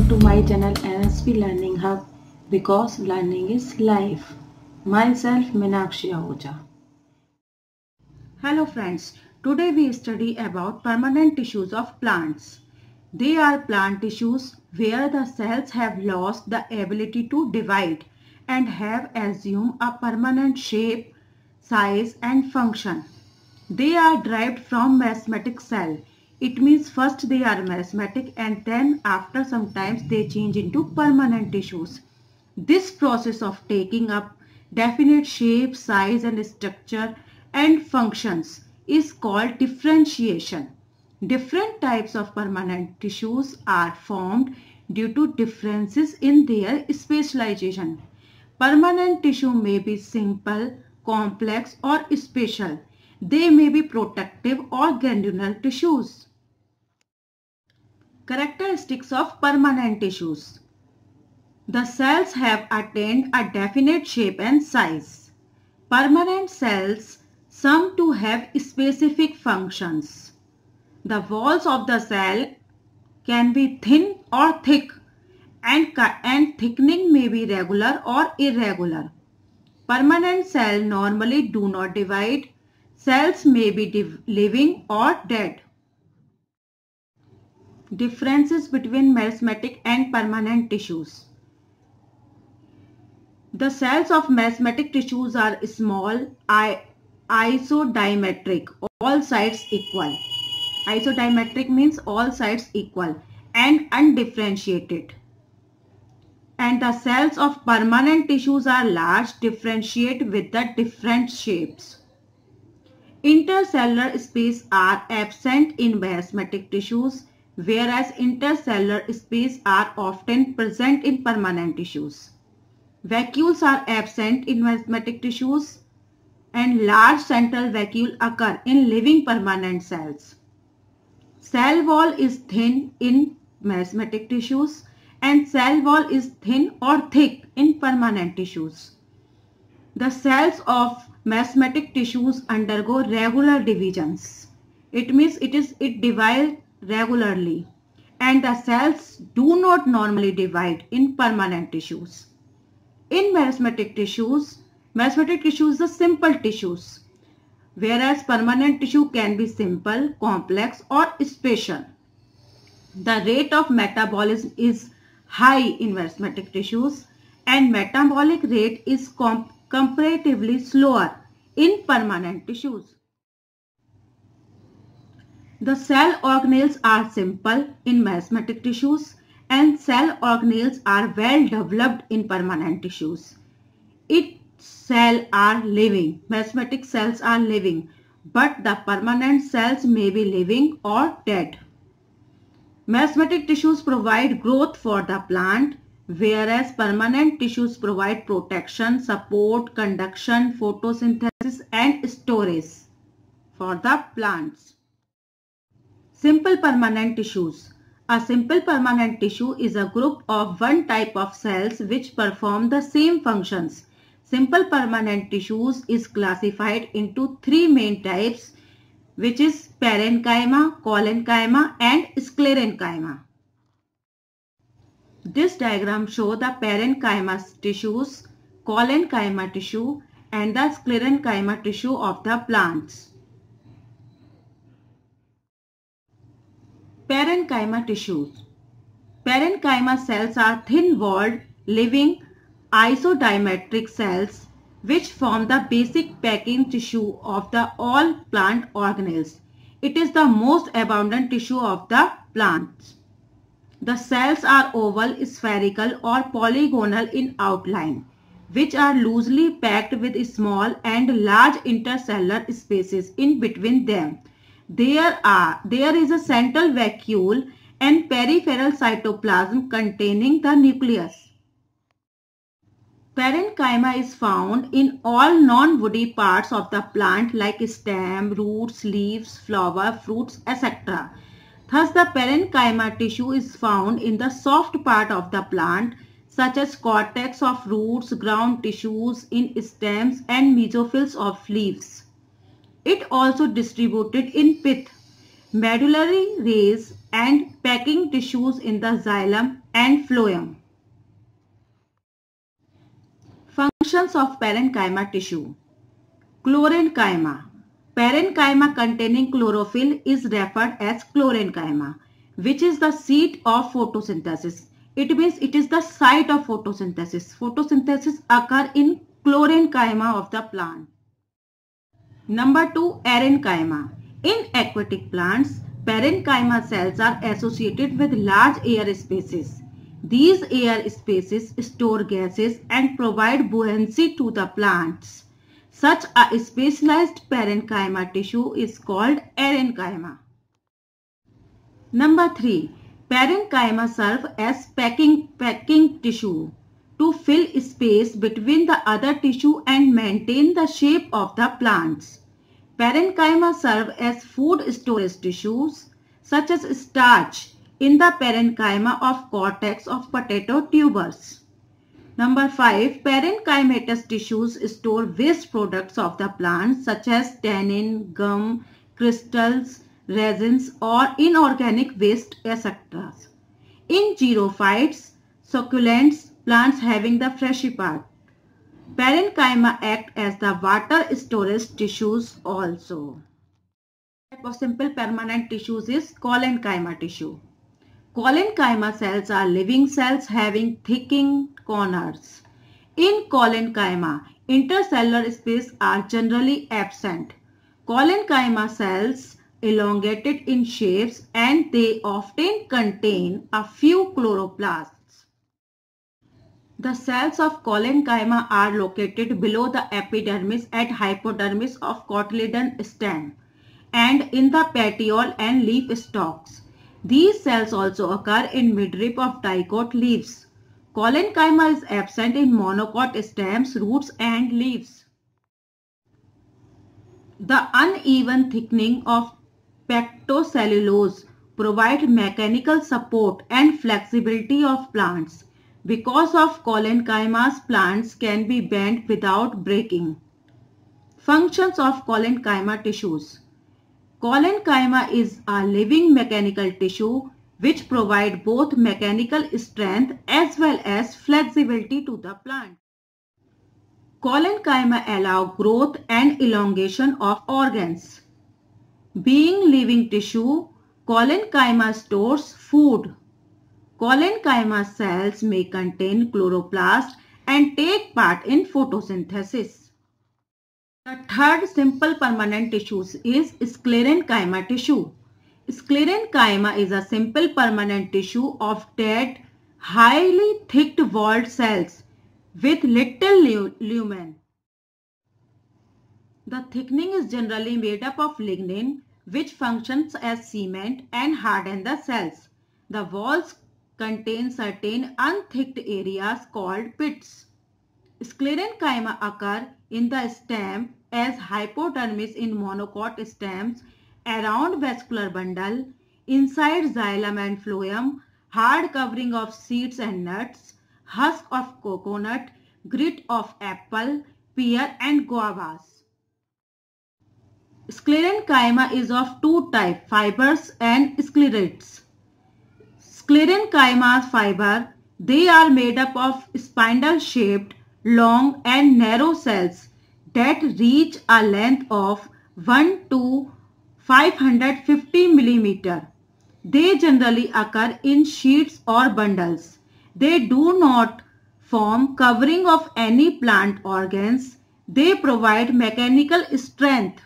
welcome to my channel NSP Learning Hub because learning is life. Myself Meenakshi Ahuja. Hello friends, today we study about permanent tissues of plants. They are plant tissues where the cells have lost the ability to divide and have assumed a permanent shape, size and function. They are derived from meristematic cell. It means first they are meristematic and then after some times they change into permanent tissues. This process of taking up definite shape, size and structure and functions is called differentiation. Different types of permanent tissues are formed due to differences in their specialization. Permanent tissue may be simple, complex or special. They may be protective or granular tissues. Characteristics of permanent tissues. The cells have attained a definite shape and size. Permanent cells seem to have specific functions. The walls of the cell can be thin or thick and thickening may be regular or irregular. Permanent cells normally do not divide. Cells may be living or dead. Differences between meristematic and permanent tissues. The cells of meristematic tissues are small, isodiametric, all sides equal. Isodiametric means all sides equal and undifferentiated. And the cells of permanent tissues are large, differentiate with the different shapes. Intercellular space are absent in meristematic tissues, whereas intercellular space are often present in permanent tissues. Vacuoles are absent in meristematic tissues and large central vacuole occur in living permanent cells. Cell wall is thin in meristematic tissues and cell wall is thin or thick in permanent tissues. The cells of meristematic tissues undergo regular divisions. It means it divides regularly and the cells do not normally divide in permanent tissues. In meristematic tissues are simple tissues, whereas permanent tissue can be simple, complex or special. The rate of metabolism is high in meristematic tissues and metabolic rate is comparatively slower in permanent tissues. The cell organelles are simple in meristematic tissues and cell organelles are well developed in permanent tissues. Its cells are living. Meristematic cells are living, but the permanent cells may be living or dead. Meristematic tissues provide growth for the plant, whereas permanent tissues provide protection, support, conduction, photosynthesis and storage for the plants. Simple permanent tissues. A simple permanent tissue is a group of one type of cells which perform the same functions. Simple permanent tissues is classified into three main types, which is parenchyma, collenchyma and sclerenchyma. This diagram shows the parenchyma tissues, collenchyma tissue and the sclerenchyma tissue of the plants. Parenchyma tissues. Parenchyma cells are thin-walled, living, isodiametric cells which form the basic packing tissue of all plant organelles. It is the most abundant tissue of the plants. The cells are oval, spherical or polygonal in outline, which are loosely packed with small and large intercellular spaces in between them. There is a central vacuole and peripheral cytoplasm containing the nucleus. Parenchyma is found in all non-woody parts of the plant like stem, roots, leaves, flower, fruits, etc. Thus, the parenchyma tissue is found in the soft part of the plant such as cortex of roots, ground tissues in stems and mesophils of leaves. It also distributed in pith, medullary rays and packing tissues in the xylem and phloem. Functions of parenchyma tissue. Chlorenchyma. Parenchyma containing chlorophyll is referred as chlorenchyma, which is the seat of photosynthesis. It means it is the site of photosynthesis. Photosynthesis occurs in chlorenchyma of the plant. Number 2, arenchyma. In aquatic plants, parenchyma cells are associated with large air spaces. These air spaces store gases and provide buoyancy to the plants. Such a specialized parenchyma tissue is called arenchyma. Number 3. Parenchyma serve as packing tissue to fill space between the other tissue and maintain the shape of the plants. Parenchyma serve as food storage tissues such as starch in the parenchyma of cortex of potato tubers. Number 5. Parenchymatous tissues store waste products of the plant such as tannin, gum, crystals, resins or inorganic waste, etc. In xerophytes, succulents, plants having the fleshy part, parenchyma act as the water storage tissues also. Type of simple permanent tissues is collenchyma tissue. Collenchyma cells are living cells having thickened corners. In collenchyma, intercellular space are generally absent. Collenchyma cells elongated in shapes and they often contain a few chloroplasts. The cells of collenchyma are located below the epidermis at hypodermis of cotyledon stem and in the petiole and leaf stalks. These cells also occur in midrib of dicot leaves. Collenchyma is absent in monocot stems, roots and leaves. The uneven thickening of pectocellulose provide mechanical support and flexibility of plants. Because of collenchymas, plants can be bent without breaking. Functions of collenchyma tissues. Collenchyma is a living mechanical tissue which provide both mechanical strength as well as flexibility to the plant. Collenchyma allow growth and elongation of organs. Being living tissue, collenchyma stores food. Collenchyma cells may contain chloroplast and take part in photosynthesis. The third simple permanent tissue is sclerenchyma tissue. Sclerenchyma is a simple permanent tissue of dead, highly thick walled cells with little lumen. The thickening is generally made up of lignin, which functions as cement and harden the cells. The walls contain certain unthicked areas called pits. Sclerenchyma occur in the stem as hypodermis in monocot stems, around vascular bundle, inside xylem and phloem, hard covering of seeds and nuts, husk of coconut, grit of apple, pear and guavas. Sclerenchyma is of two types, fibers and sclerates. Sclerenchyma fiber, they are made up of spindle-shaped, long and narrow cells that reach a length of 1 to 550 mm. They generally occur in sheets or bundles. They do not form covering of any plant organs. They provide mechanical strength.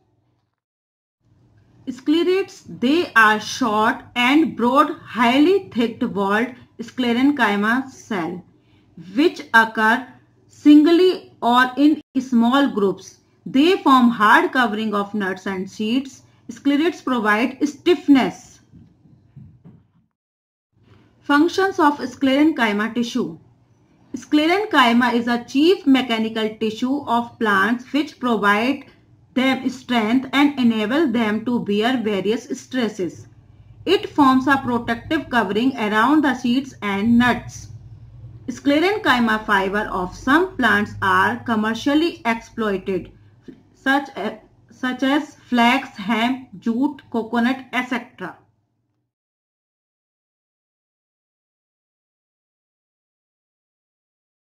Sclerates, they are short and broad, highly thick walled sclerenchyma cell, which occur singly or in small groups. They form hard covering of nuts and seeds. Sclerates provide stiffness. Functions of sclerenchyma tissue. Sclerenchyma is a chief mechanical tissue of plants which provide them strength and enable them to bear various stresses. It forms a protective covering around the seeds and nuts. Sclerenchyma fiber of some plants are commercially exploited, such as flax, hemp, jute, coconut, etc.